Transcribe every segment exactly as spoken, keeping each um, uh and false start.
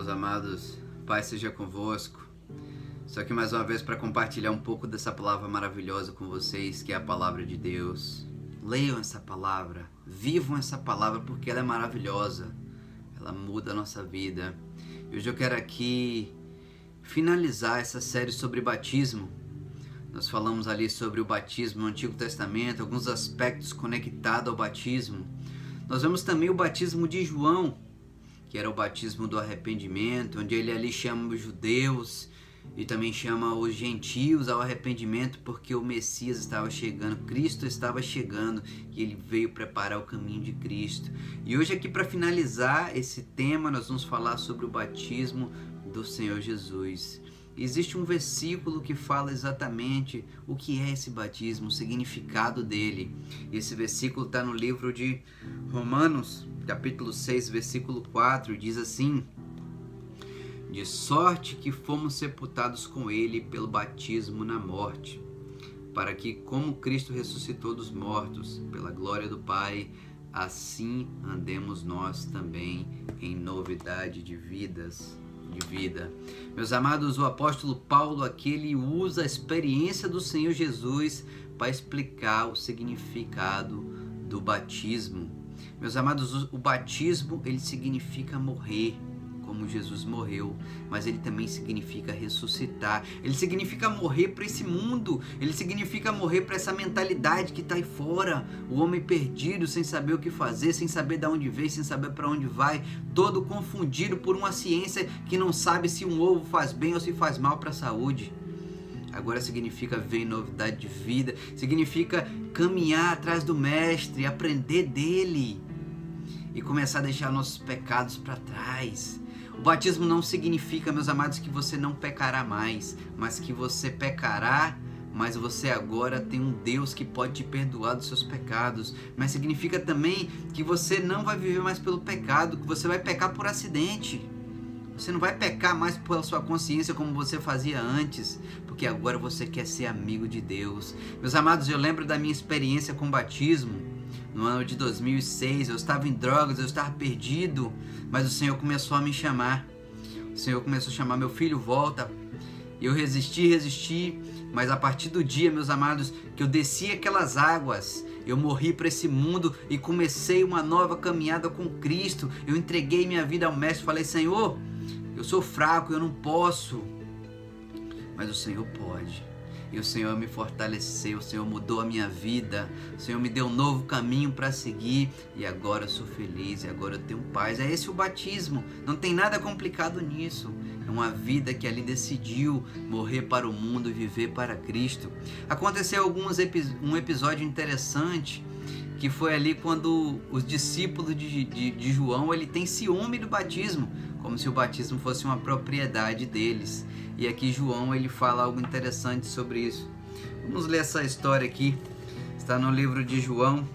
meus amados, Pai seja convosco. Estou aqui mais uma vez para compartilhar um pouco dessa palavra maravilhosa com vocês, que é a palavra de Deus. Leiam essa palavra, vivam essa palavra, porque ela é maravilhosa, ela muda a nossa vida. E hoje eu quero aqui finalizar essa série sobre batismo. Nós falamos ali sobre o batismo no Antigo Testamento, alguns aspectos conectados ao batismo. Nós vemos também o batismo de João, que era o batismo do arrependimento, onde ele ali chama os judeus e também chama os gentios ao arrependimento, porque o Messias estava chegando, Cristo estava chegando e ele veio preparar o caminho de Cristo. E hoje aqui, para finalizar esse tema, nós vamos falar sobre o batismo do Senhor Jesus. Existe um versículo que fala exatamente o que é esse batismo, o significado dele. Esse versículo está no livro de Romanos, capítulo seis, versículo quatro, diz assim: de sorte que fomos sepultados com ele pelo batismo na morte, para que, como Cristo ressuscitou dos mortos pela glória do Pai, assim andemos nós também em novidade de vidas. de vida. Meus amados, o apóstolo Paulo aqui ele usa a experiência do Senhor Jesus para explicar o significado do batismo. Meus amados, o batismo ele significa morrer, como Jesus morreu, mas ele também significa ressuscitar. Ele significa morrer para esse mundo, ele significa morrer para essa mentalidade que está aí fora, o homem perdido, sem saber o que fazer, sem saber de onde veio, sem saber para onde vai, todo confundido por uma ciência que não sabe se um ovo faz bem ou se faz mal para a saúde. Agora significa ver novidade de vida, significa caminhar atrás do Mestre, aprender dele e começar a deixar nossos pecados para trás. O batismo não significa, meus amados, que você não pecará mais, mas que você pecará, mas você agora tem um Deus que pode te perdoar dos seus pecados. Mas significa também que você não vai viver mais pelo pecado, que você vai pecar por acidente. Você não vai pecar mais pela sua consciência como você fazia antes, porque agora você quer ser amigo de Deus. Meus amados, eu lembro da minha experiência com batismo. No ano de dois mil e seis, eu estava em drogas, eu estava perdido, mas o Senhor começou a me chamar. O Senhor começou a chamar: meu filho, volta. Eu resisti, resisti, mas a partir do dia, meus amados, que eu desci aquelas águas, eu morri para esse mundo e comecei uma nova caminhada com Cristo. Eu entreguei minha vida ao Mestre, falei: Senhor, eu sou fraco, eu não posso, mas o Senhor pode. E o Senhor me fortaleceu, o Senhor mudou a minha vida, o Senhor me deu um novo caminho para seguir, e agora eu sou feliz, e agora eu tenho paz. É esse o batismo, não tem nada complicado nisso. É uma vida que ali decidiu morrer para o mundo e viver para Cristo. Aconteceu alguns epi- um episódio interessante, que foi ali quando os discípulos de, de, de João, ele tem ciúme do batismo, como se o batismo fosse uma propriedade deles. E aqui João ele fala algo interessante sobre isso. Vamos ler essa história aqui. Está no livro de João,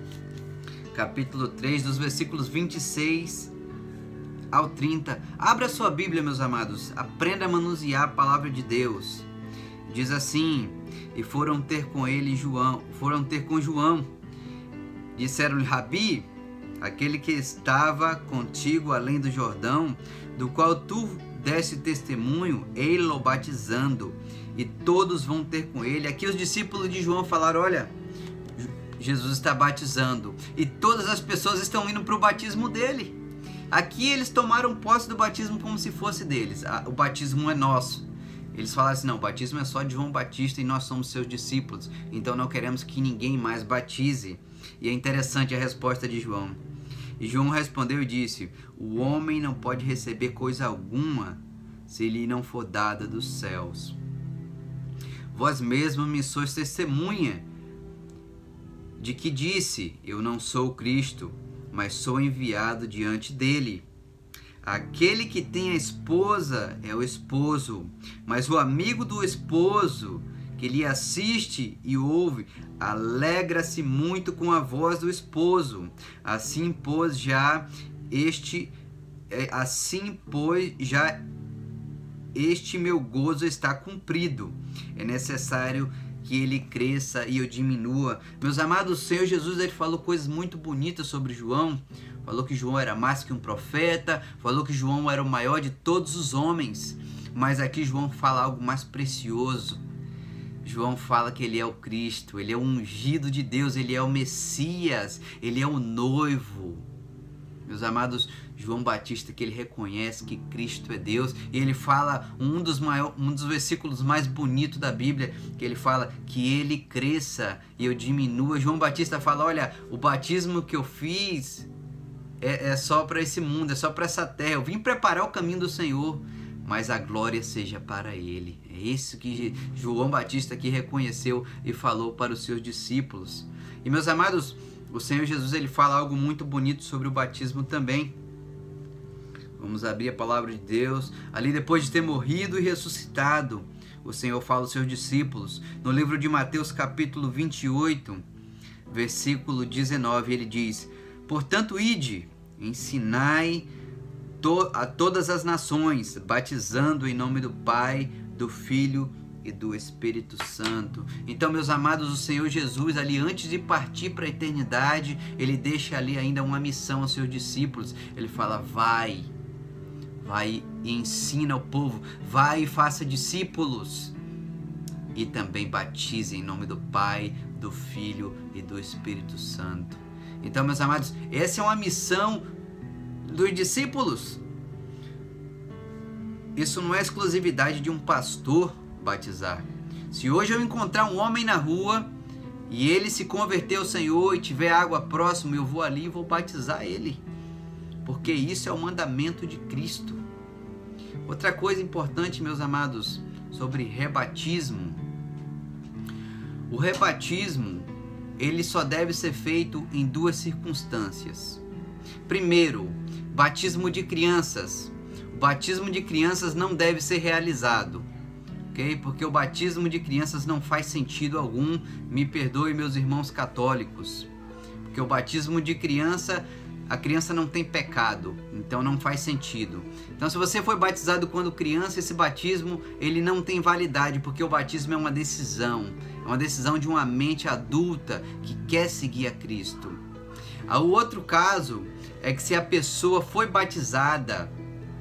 capítulo três, dos versículos vinte e seis ao trinta. Abra sua Bíblia, meus amados. Aprenda a manusear a palavra de Deus. Diz assim: e foram ter com ele João, foram ter com João. Disseram-lhe: Rabi, aquele que estava contigo além do Jordão, do qual tu desse testemunho, ele-o batizando, e todos vão ter com ele. Aqui os discípulos de João falaram: olha, Jesus está batizando, e todas as pessoas estão indo para o batismo dele. Aqui eles tomaram posse do batismo como se fosse deles. O batismo é nosso. Eles falaram assim: não, o batismo é só de João Batista e nós somos seus discípulos, então não queremos que ninguém mais batize. E é interessante a resposta de João. E João respondeu e disse: o homem não pode receber coisa alguma se lhe não for dada dos céus. Vós mesmos me sois testemunha de que disse: eu não sou o Cristo, mas sou enviado diante dele. Aquele que tem a esposa é o esposo, mas o amigo do esposo que lhe assiste e ouve, alegra-se muito com a voz do esposo. Assim, pois, já este, assim, pois, já este meu gozo está cumprido. É necessário que ele cresça e eu diminua. Meus amados, o Senhor Jesus ele falou coisas muito bonitas sobre João. Falou que João era mais que um profeta, falou que João era o maior de todos os homens. Mas aqui João fala algo mais precioso. João fala que ele é o Cristo, ele é o ungido de Deus, ele é o Messias, ele é o noivo. Meus amados, João Batista, que ele reconhece que Cristo é Deus, e ele fala um dos, maior, um dos versículos mais bonitos da Bíblia, que ele fala que ele cresça e eu diminua. João Batista fala, olha, o batismo que eu fiz é, é só para esse mundo, é só para essa terra, eu vim preparar o caminho do Senhor, mas a glória seja para ele. É isso que João Batista aqui reconheceu e falou para os seus discípulos. E meus amados, o Senhor Jesus ele fala algo muito bonito sobre o batismo também. Vamos abrir a palavra de Deus. Ali depois de ter morrido e ressuscitado, o Senhor fala aos seus discípulos. No livro de Mateus capítulo vinte e oito, versículo dezenove, ele diz: portanto, ide, ensinai a todas as nações, batizando em nome do Pai, do Filho e do Espírito Santo. Então, meus amados, o Senhor Jesus, ali antes de partir para a eternidade, ele deixa ali ainda uma missão aos seus discípulos. Ele fala, vai, vai e ensina o povo, vai e faça discípulos. E também batize em nome do Pai, do Filho e do Espírito Santo. Então, meus amados, essa é uma missão dos discípulos. Isso não é exclusividade de um pastor batizar. Se hoje eu encontrar um homem na rua e ele se converter ao Senhor e tiver água próximo, eu vou ali e vou batizar ele, porque isso é o mandamento de Cristo. Outra coisa importante, meus amados, sobre rebatismo. O rebatismo, ele só deve ser feito em duas circunstâncias. Primeiro, batismo de crianças. O batismo de crianças não deve ser realizado, ok? Porque o batismo de crianças não faz sentido algum. Me perdoe, meus irmãos católicos, porque o batismo de criança, a criança não tem pecado, então não faz sentido. Então, se você foi batizado quando criança, esse batismo ele não tem validade, porque o batismo é uma decisão, é uma decisão de uma mente adulta que quer seguir a Cristo. O outro caso é que se a pessoa foi batizada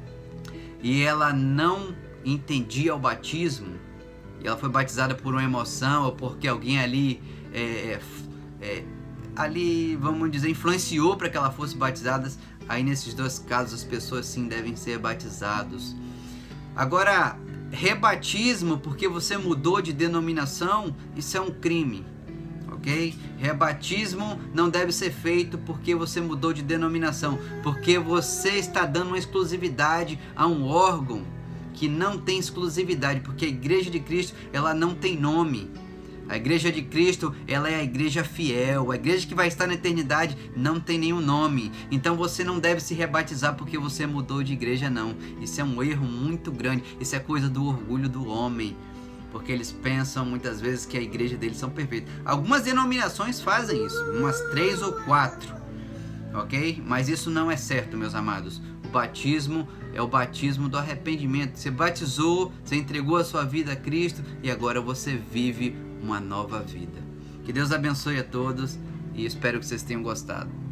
e ela não entendia o batismo, e ela foi batizada por uma emoção ou porque alguém ali, é, é, ali vamos dizer, influenciou para que ela fosse batizada, aí nesses dois casos as pessoas sim devem ser batizados. Agora, rebatismo porque você mudou de denominação, isso é um crime. Ok? Rebatismo não deve ser feito porque você mudou de denominação, porque você está dando uma exclusividade a um órgão que não tem exclusividade, porque a Igreja de Cristo ela não tem nome. A Igreja de Cristo ela é a igreja fiel, a igreja que vai estar na eternidade não tem nenhum nome. Então você não deve se rebatizar porque você mudou de igreja, não. Isso é um erro muito grande, isso é coisa do orgulho do homem, porque eles pensam muitas vezes que a igreja deles são perfeitas. Algumas denominações fazem isso, umas três ou quatro, ok? Mas isso não é certo, meus amados. O batismo é o batismo do arrependimento. Você batizou, você entregou a sua vida a Cristo e agora você vive uma nova vida. Que Deus abençoe a todos e espero que vocês tenham gostado.